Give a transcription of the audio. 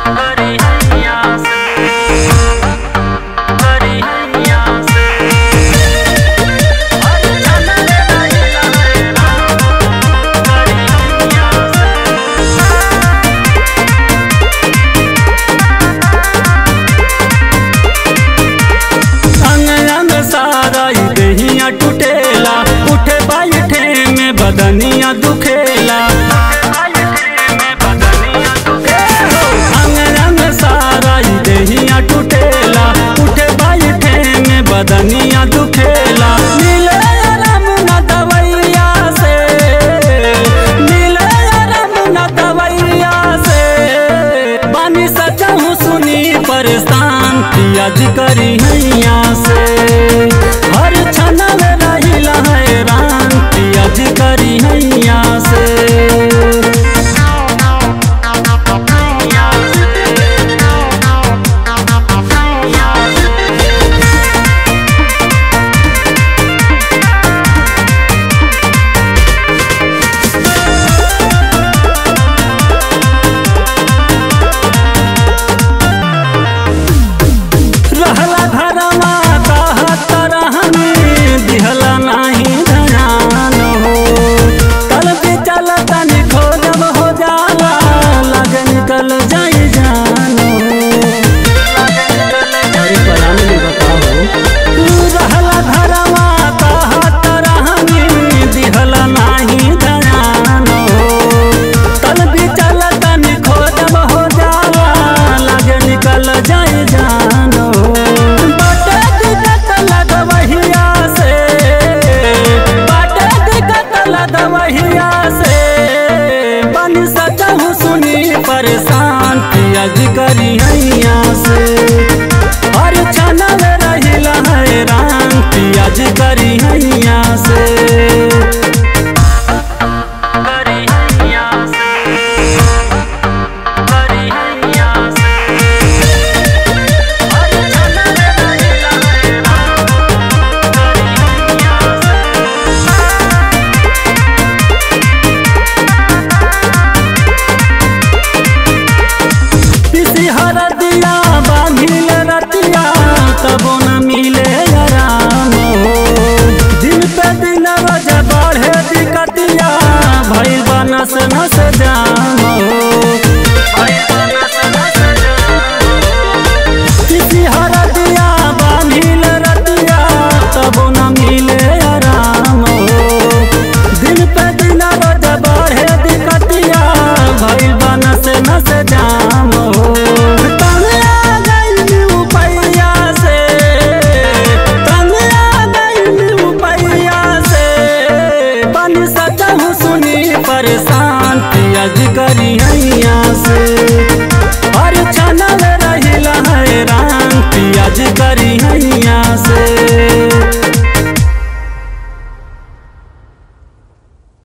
टूटेला उठे बैठे में बदनिया दुखेला अंग अंग सारा देहिया टूटेला उठे बैठे में बदनिया दुखेला मिले आराम न दवैया से मिले आराम न दवैया से बानी सचहूँ सुनी परेशान पियाज करी हैया से हर क्षण में रहिला हैरान पियाज करी हैया से परेशान पियाज करी हैया से हर क्षण में रहिला हैरान पियाज करी हैया से तबो न मिले आराम हो दिन पे दिन रोज बढ़े दिक्कतिया भइल बा नस नस जाम हो किसी हरदिया बांधिल रतिया तबो न मिले आराम हो दिन पे दिन रोज बढ़े दिक्कतिया भइल बा नस नस जाम हो परेशान पियाज करी हैया से हर क्षण में रहिला हैरान पियाज करी हैया से।